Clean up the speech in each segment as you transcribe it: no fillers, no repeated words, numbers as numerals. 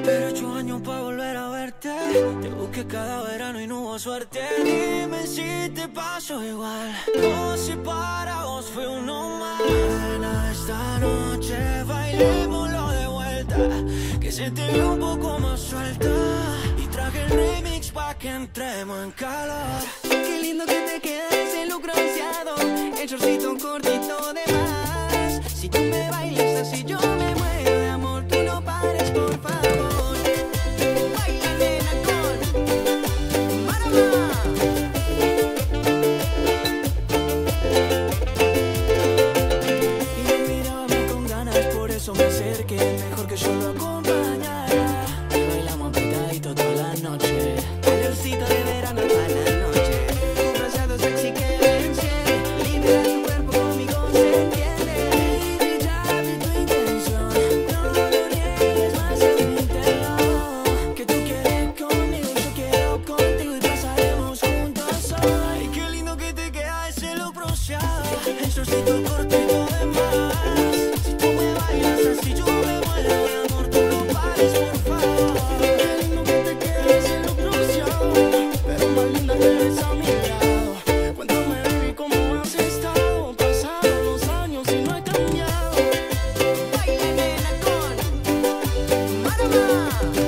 Pero 8 años para volver a verte. Te busqué cada verano y no hubo suerte. Dime si te pasó igual o si para vos fue uno más. Nena, esta noche bailémoslo de vuelta, que se te ve un poco más suelta. Y traje el remix pa' que entremos en calor. Qué lindo que te queda ese look bronceado, el shortcito cortito de más. Si tú me bailas así yo me muero de amor, tú no pares por favor. Baila nena con Marama. Y me miraba con ganas, por eso me acerqué, mejor que yo lo acompañara. Y bailamos apretadito toda la noche, calorcito de verano para la noche. Un bronceado sexy que vence, libera tu cuerpo, conmigo se entiende. Baby, ya vi tu intención, no lo niegues más, admítelo. Que tú quieres conmigo, yo quiero contigo y pasaremos juntos hoy. Ay, qué lindo que te queda ese look bronceado, el shortcito cortito de más. Si tú me bailas así yo me muero de amor, tú no pares por favor. Qué lindo que te queda ese look bronceado, pero más linda te ves a mi lado. Cuéntame baby cómo has estado, pasaron los años y no he cambiado. Baila nena con Marama.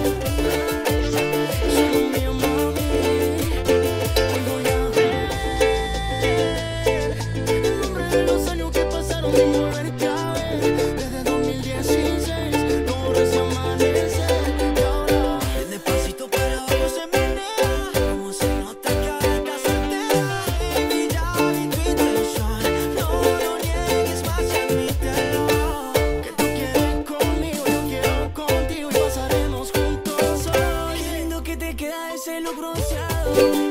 Solo mío mami, hoy voy a ver el nombre de los años que pasaron sin volverte a ver. Desde 2016 no recién amanece y ahora Ven despacito para abajo se menea, como se nota que acá se entera. Baby, ya vi tu intención, no lo niegues más y admítelo. que tú quieres conmigo, yo quiero contigo y pasaremos juntos hoy. Qué lindo que te queda ese look bronceado,